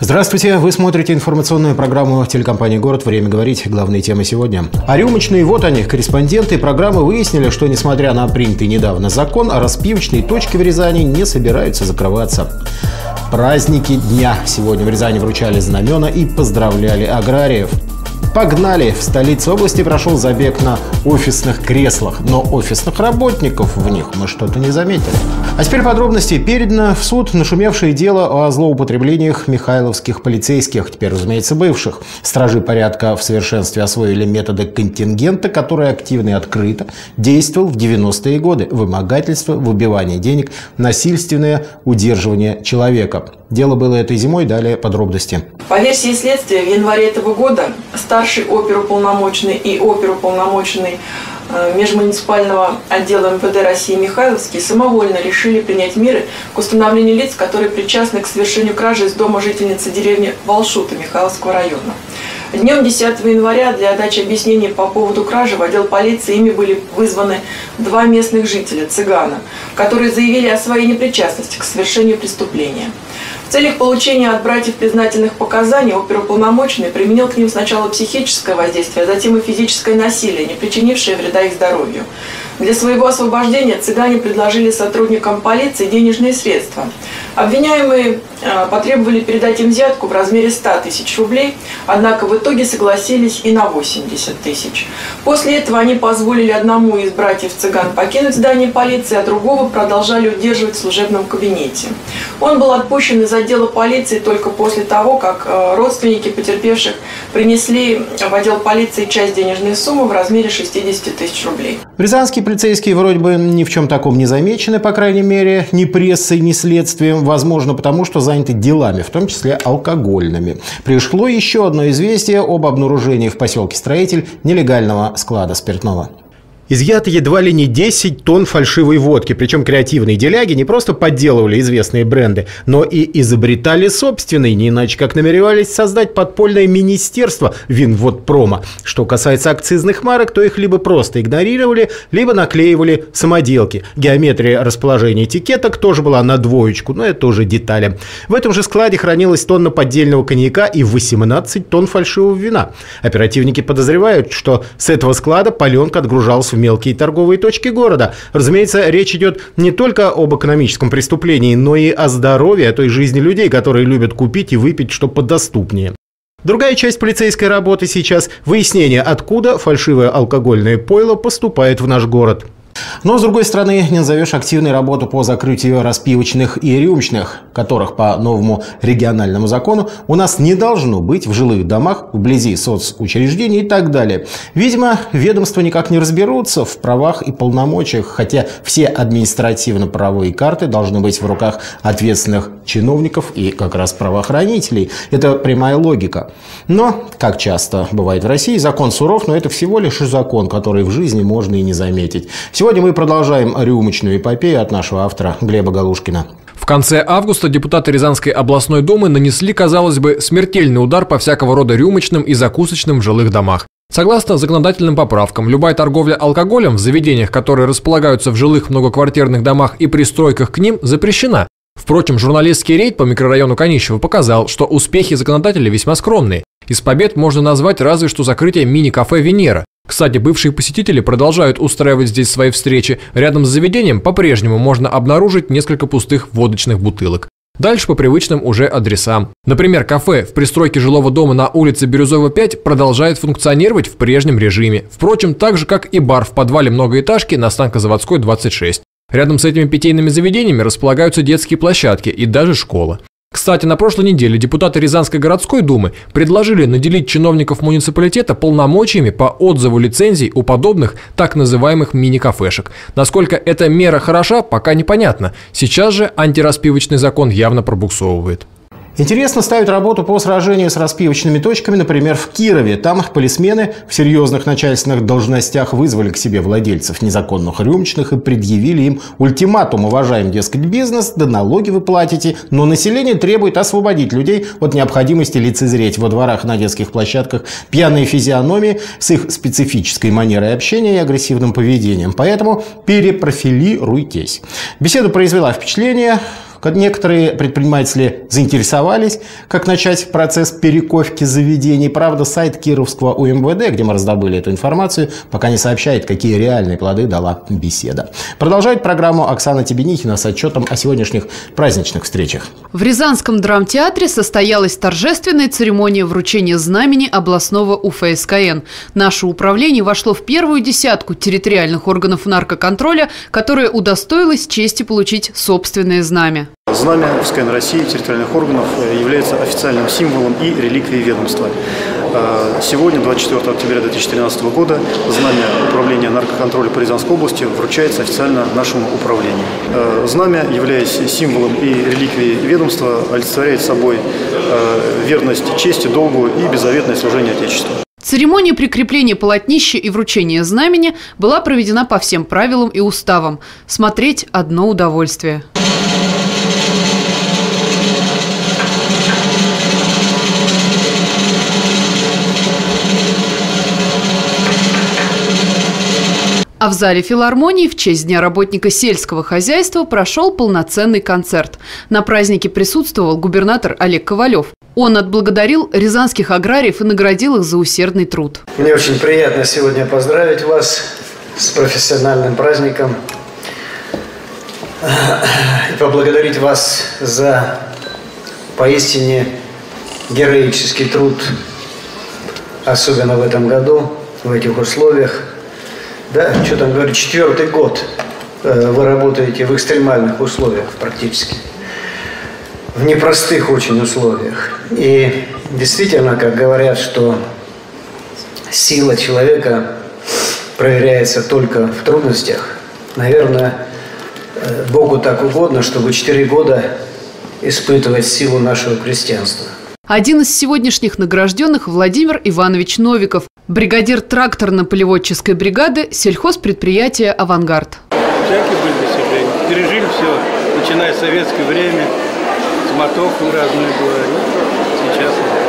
Здравствуйте! Вы смотрите информационную программу телекомпании «Город». Время говорить. Главные темы сегодня. А рюмочные, вот они, корреспонденты программы выяснили, что, несмотря на принятый недавно закон, распивочные точки в Рязани не собираются закрываться. Праздники дня. Сегодня в Рязани вручали знамена и поздравляли аграриев. Погнали! В столице области прошел забег на офисных креслах, но офисных работников в них мы что-то не заметили. А теперь подробности. Передано в суд нашумевшее дело о злоупотреблениях михайловских полицейских, теперь, разумеется, бывших. Стражи порядка в совершенстве освоили методы контингента, который активно и открыто действовал в 90-е годы. Вымогательство, выбивание денег, насильственное удерживание человека. Дело было этой зимой, далее подробности. По версии следствия, в январе этого года старший оперуполномоченный и оперуполномоченный межмуниципального отдела МВД России Михайловский самовольно решили принять меры к установлению лиц, которые причастны к совершению кражи из дома жительницы деревни Волшута Михайловского района. Днем 10 января для дачи объяснений по поводу кражи в отдел полиции ими были вызваны два местных жителя, цыгана, которые заявили о своей непричастности к совершению преступления. В целях получения от братьев признательных показаний оперуполномоченный применил к ним сначала психическое воздействие, а затем и физическое насилие, не причинившее вреда их здоровью. Для своего освобождения цыгане предложили сотрудникам полиции денежные средства. Обвиняемые потребовали передать им взятку в размере 100 тысяч рублей, однако в итоге согласились и на 80 тысяч. После этого они позволили одному из братьев цыган покинуть здание полиции, а другого продолжали удерживать в служебном кабинете. Он был отпущен из отдела полиции только после того, как родственники потерпевших принесли в отдел полиции часть денежной суммы в размере 60 тысяч рублей. Рязанские полицейские вроде бы ни в чем таком не замечены, по крайней мере, ни прессой, ни следствием, возможно, потому что заняты делами, в том числе алкогольными. Пришло еще одно известие об обнаружении в поселке Строитель нелегального склада спиртного. Изъято едва ли не 10 тонн фальшивой водки, причем креативные деляги не просто подделывали известные бренды, но и изобретали собственные, не иначе как намеревались создать подпольное министерство Винводпрома. Что касается акцизных марок, то их либо просто игнорировали, либо наклеивали самоделки. Геометрия расположения этикеток тоже была на двоечку, но это уже детали. В этом же складе хранилась тонна поддельного коньяка и 18 тонн фальшивого вина. Оперативники подозревают, что с этого склада паленка отгружалась в мелкие торговые точки города. Разумеется, речь идет не только об экономическом преступлении, но и о здоровье, о той жизни людей, которые любят купить и выпить что подоступнее. Другая часть полицейской работы сейчас – выяснение, откуда фальшивое алкогольное пойло поступает в наш город. Но, с другой стороны, не назовешь активной работу по закрытию распивочных и рюмочных, которых по новому региональному закону у нас не должно быть в жилых домах, вблизи соцучреждений и так далее. Видимо, ведомства никак не разберутся в правах и полномочиях, хотя все административно-правовые карты должны быть в руках ответственных чиновников и как раз правоохранителей. Это прямая логика. Но, как часто бывает в России, закон суров, но это всего лишь закон, который в жизни можно и не заметить. Сегодня мы продолжаем рюмочную эпопею от нашего автора Глеба Галушкина. В конце августа депутаты Рязанской областной думы нанесли, казалось бы, смертельный удар по всякого рода рюмочным и закусочным в жилых домах. Согласно законодательным поправкам, любая торговля алкоголем в заведениях, которые располагаются в жилых многоквартирных домах и пристройках к ним, запрещена. Впрочем, журналистский рейд по микрорайону Конищево показал, что успехи законодателя весьма скромные. Из побед можно назвать разве что закрытие мини-кафе «Венера». Кстати, бывшие посетители продолжают устраивать здесь свои встречи. Рядом с заведением по-прежнему можно обнаружить несколько пустых водочных бутылок. Дальше по привычным уже адресам. Например, кафе в пристройке жилого дома на улице Бирюзова, 5 продолжает функционировать в прежнем режиме. Впрочем, так же, как и бар в подвале многоэтажки на Станкозаводской, 26. Рядом с этими питейными заведениями располагаются детские площадки и даже школа. Кстати, на прошлой неделе депутаты Рязанской городской думы предложили наделить чиновников муниципалитета полномочиями по отзыву лицензий у подобных так называемых мини-кафешек. Насколько эта мера хороша, пока непонятно. Сейчас же антираспивочный закон явно пробуксовывает. Интересно ставить работу по сражению с распивочными точками, например, в Кирове. Там полисмены в серьезных начальственных должностях вызвали к себе владельцев незаконных рюмочных и предъявили им ультиматум. Уважаем, дескать, бизнес, да налоги вы платите, но население требует освободить людей от необходимости лицезреть во дворах, на детских площадках пьяные физиономии с их специфической манерой общения и агрессивным поведением. Поэтому перепрофилируйтесь. Беседа произвела впечатление. Некоторые предприниматели заинтересовались, как начать процесс перековки заведений. Правда, сайт Кировского УМВД, где мы раздобыли эту информацию, пока не сообщает, какие реальные плоды дала беседа. Продолжает программу Оксана Тебенихина с отчетом о сегодняшних праздничных встречах. В Рязанском драмтеатре состоялась торжественная церемония вручения знамени областного УФСКН. Наше управление вошло в первую десятку территориальных органов наркоконтроля, которое удостоилось чести получить собственное знамя. Знамя УФСКН России территориальных органов является официальным символом и реликвией ведомства. Сегодня, 24 октября 2013 года, знамя Управления наркоконтроля по Рязанской области вручается официально нашему управлению. Знамя, являясь символом и реликвией ведомства, олицетворяет собой верность чести, долгу и беззаветное служение Отечеству. Церемония прикрепления полотнища и вручения знамени была проведена по всем правилам и уставам. Смотреть одно удовольствие. А в зале филармонии в честь Дня работника сельского хозяйства прошел полноценный концерт. На празднике присутствовал губернатор Олег Ковалев. Он отблагодарил рязанских аграриев и наградил их за усердный труд. Мне очень приятно сегодня поздравить вас с профессиональным праздником и поблагодарить вас за поистине героический труд, особенно в этом году, в этих условиях. Да, что там говорить, 4-й год вы работаете в экстремальных условиях практически, в непростых очень условиях. И действительно, как говорят, что сила человека проверяется только в трудностях, наверное, Богу так угодно, чтобы 4 года испытывать силу нашего крестьянства. Один из сегодняшних награжденных – Владимир Иванович Новиков, бригадир тракторно-полеводческой бригады сельхозпредприятия «Авангард». Всякие были достижения. Пережили все, начиная с советское время, смотовку разную было, и сейчас.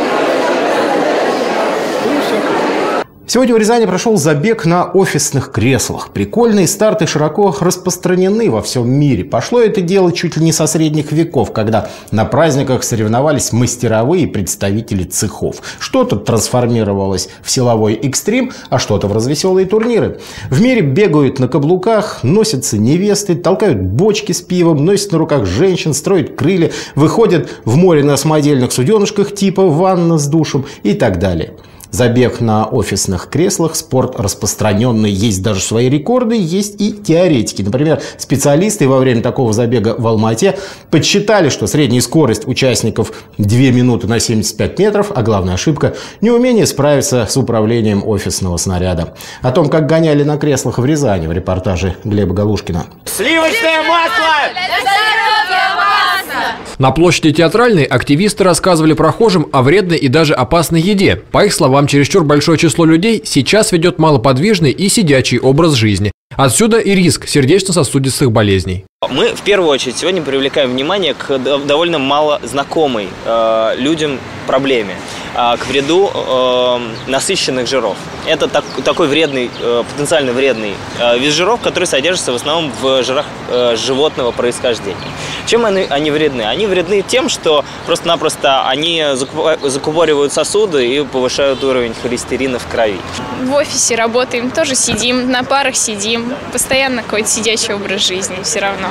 Ну, все. Сегодня в Рязани прошел забег на офисных креслах. Прикольные старты широко распространены во всем мире. Пошло это дело чуть ли не со средних веков, когда на праздниках соревновались мастеровые представители цехов. Что-то трансформировалось в силовой экстрим, а что-то в развеселые турниры. В мире бегают на каблуках, носятся невесты, толкают бочки с пивом, носят на руках женщин, строят крылья, выходят в море на самодельных суденышках типа ванна с душем и так далее. Забег на офисных креслах – спорт распространенный. Есть даже свои рекорды, есть и теоретики. Например, специалисты во время такого забега в Алма-Ате подсчитали, что средняя скорость участников 2 минуты на 75 метров, а главная ошибка – неумение справиться с управлением офисного снаряда. О том, как гоняли на креслах в Рязани, в репортаже Глеба Галушкина. Сливочное масло! Для здоровья опасно! На площади Театральной активисты рассказывали прохожим о вредной и даже опасной еде. По их словам, чересчур большое число людей сейчас ведет малоподвижный и сидячий образ жизни. Отсюда и риск сердечно-сосудистых болезней. Мы в первую очередь сегодня привлекаем внимание к довольно мало знакомой людям проблеме, к вреду насыщенных жиров. Это такой вредный, потенциально вредный вид жиров, который содержится в основном в жирах животного происхождения. Чем они вредны? Они вредны тем, что просто-напросто они закупоривают сосуды и повышают уровень холестерина в крови. В офисе работаем, тоже сидим, на парах сидим, постоянно какой-то сидячий образ жизни все равно.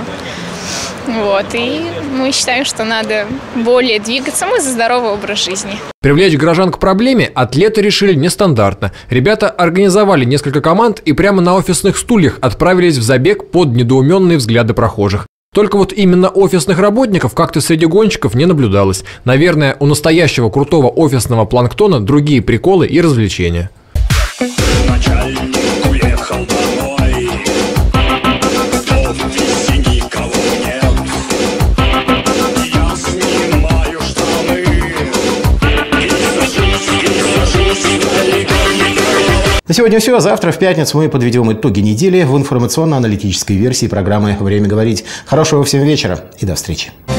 Вот, и мы считаем, что надо более двигаться, мы за здоровый образ жизни. Привлечь горожан к проблеме атлеты решили нестандартно. Ребята организовали несколько команд и прямо на офисных стульях отправились в забег под недоуменные взгляды прохожих. Только вот именно офисных работников как-то среди гонщиков не наблюдалось. Наверное, у настоящего крутого офисного планктона другие приколы и развлечения. Начальник уехал домой, в офисе никого нет. Я снимаю штаны и сажусь далеко. На сегодня все. Завтра в пятницу мы подведем итоги недели в информационно-аналитической версии программы «Время говорить». Хорошего всем вечера и до встречи.